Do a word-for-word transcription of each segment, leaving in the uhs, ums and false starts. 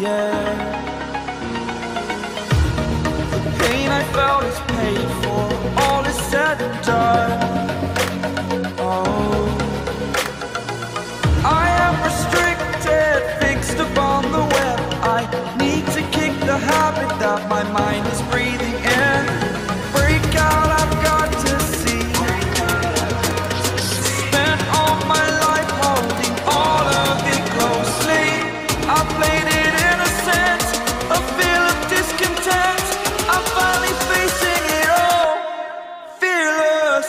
yeah. The pain I felt is paid for, all is said and done. Oh, I am restricted, fixed upon the web. I need to kick the habit that my mind is breathing in. Break out, I've got to see. Spent all my life holding all of it closely. I played it innocent, a feel of discontent. I'm finally facing it all, fearless.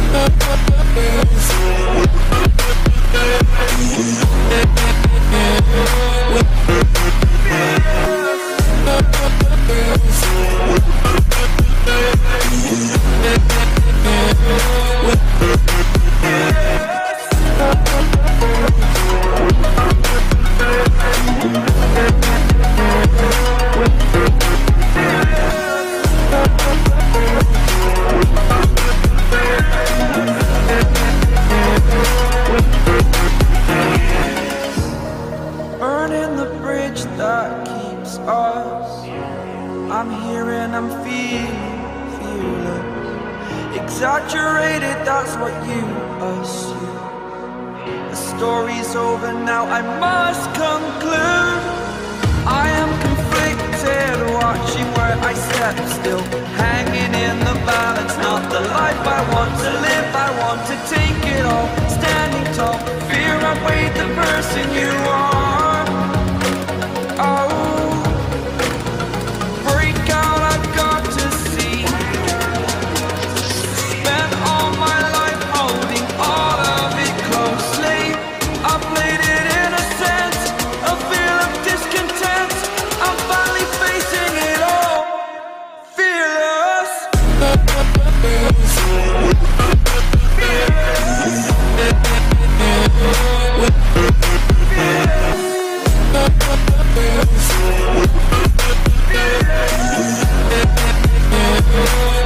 Burning the bridge that keeps us. I'm here and I'm feeling fearless. Exaggerated, that's what you assume. The story's over now, I must conclude. I am conflicted, watching where I step still, hanging in the balance. Not the life I want to live, I want to take it all. Standing tall, fear outweighed the person you are. Oh, break out, I've got to see. Spent all my life holding all of it closely. I played it innocent, a feel of discontent. I'm finally facing it all, fearless. Fearless.